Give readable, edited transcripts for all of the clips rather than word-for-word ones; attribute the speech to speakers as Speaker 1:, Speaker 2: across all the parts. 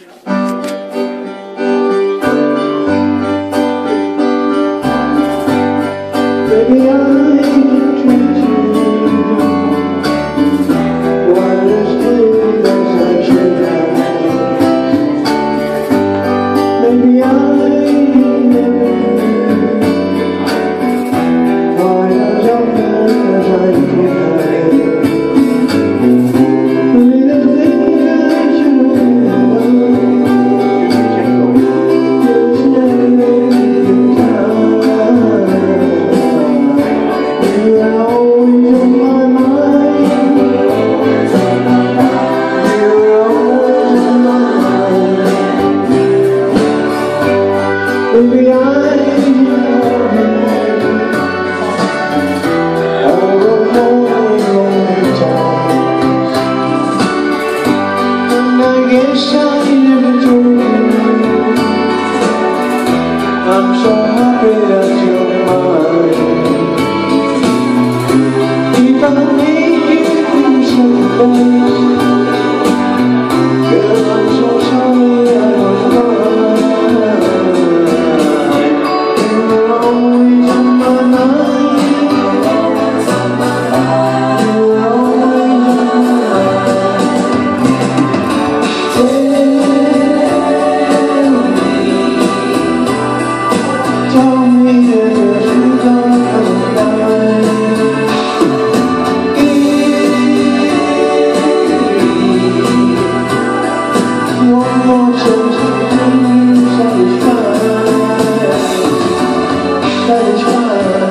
Speaker 1: Maybe I didn't treat you quite as good as I should have. Maybe I never quite as often as I could have. Maybe the things I should have done just never made time. You're always on my mind. You're always on my mind. Baby, I love you all the lonely times. And I guess I never told you I'm so happy that you're mine. If I make you something, girl, I'm so sorry I was blind. You're always on my mind. You're always on my mind. Tell me that you're gonna one more chance to be satisfied.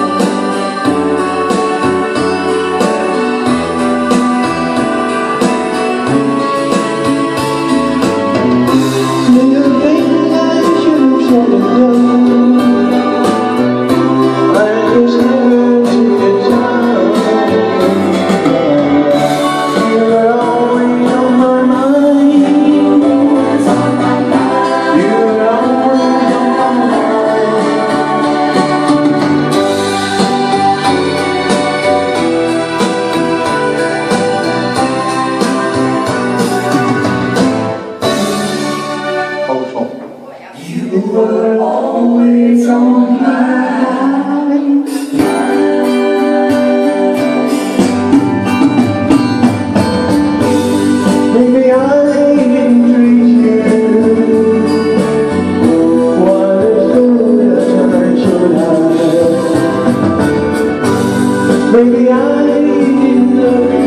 Speaker 1: Little things I should have said and done, I just never took the time. You're always on my mind. You're always on my You were always on my mind. Maybe I didn't treat you quite as good as I should have. Maybe I didn't love you